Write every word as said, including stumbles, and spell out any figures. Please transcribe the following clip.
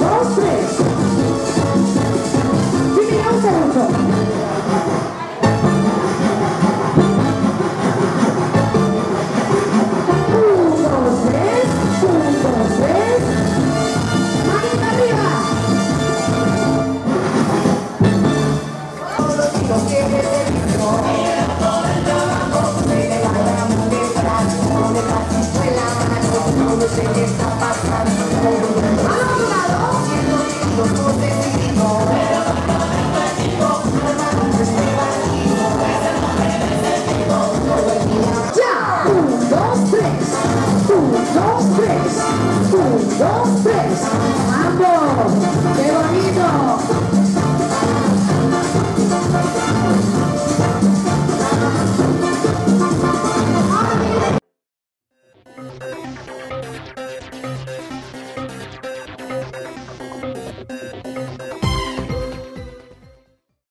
dos, tres. Sí, me gusta mucho. Un, dos, tres. Un, dos, tres. Manita arriba. Todos los chicos que necesito. Todo el trabajo de la gran de Franco, de la escuela, no sé qué está pasando.